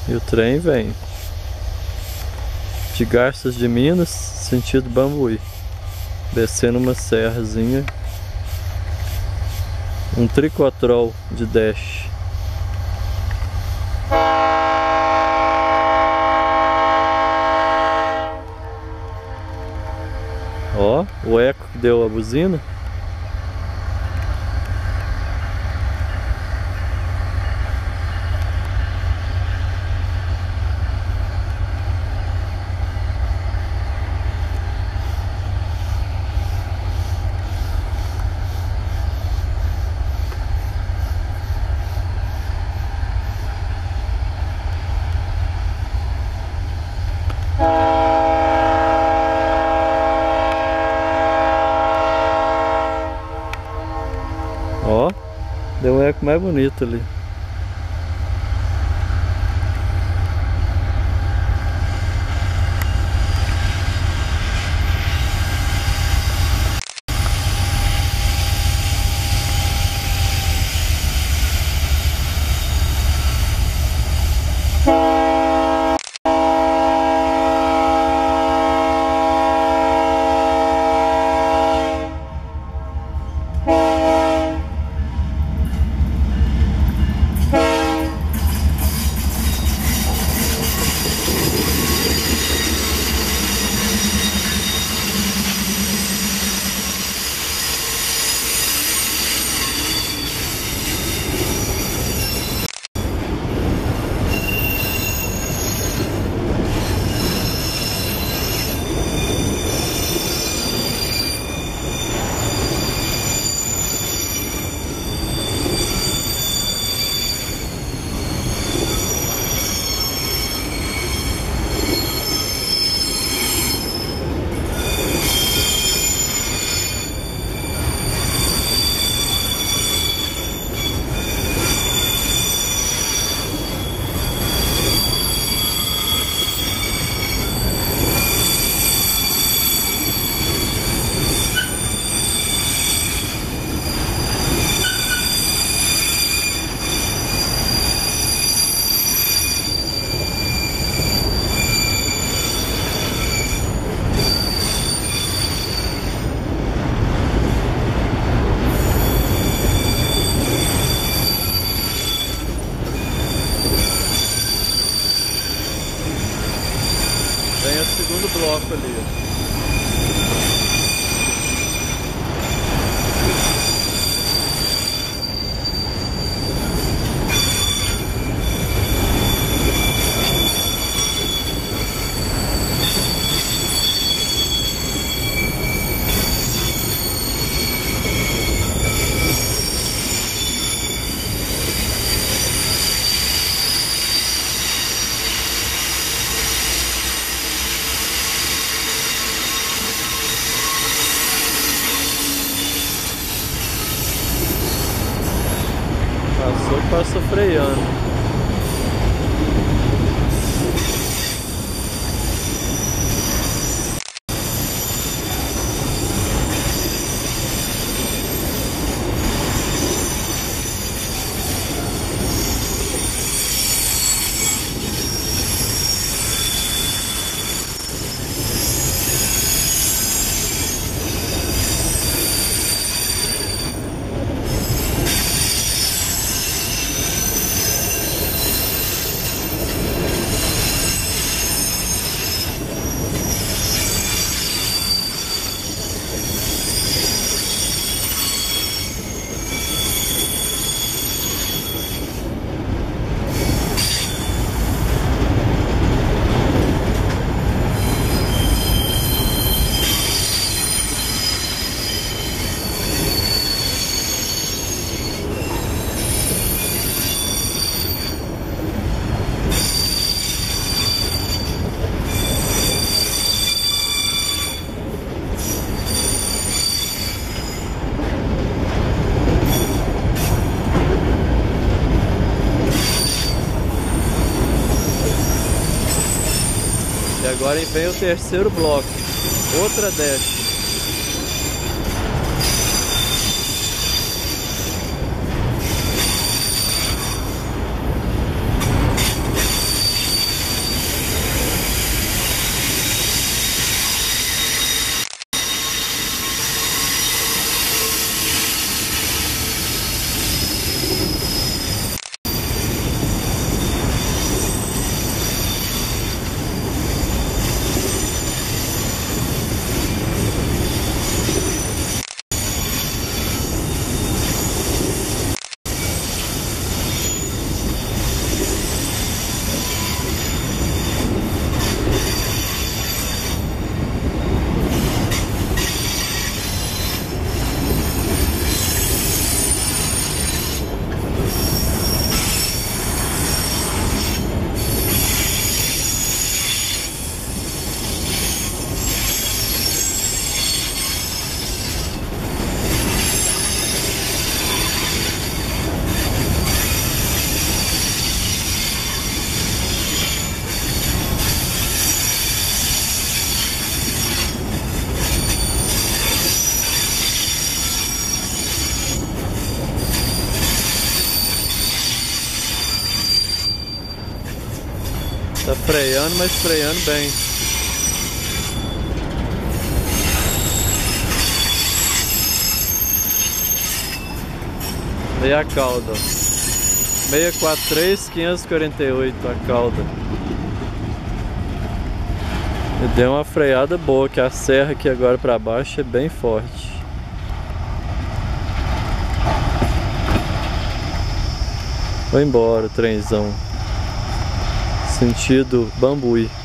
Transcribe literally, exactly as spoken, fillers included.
E o trem vem de Garças de Minas, sentido Bambuí, descendo uma serrazinha, um tricotrol de dash. Ó, o eco que deu a buzina. Ó, deu um eco mais bonito ali. Vem o segundo bloco ali. Passou e passou freando. E agora vem o terceiro bloco, outra dash. Tá freando, mas freando bem. E a cauda, seiscentos e quarenta e três, quinhentos e quarenta e oito a cauda. E deu uma freada boa, que a serra aqui agora pra baixo é bem forte. Foi embora o trenzão. Sentido Bambuí.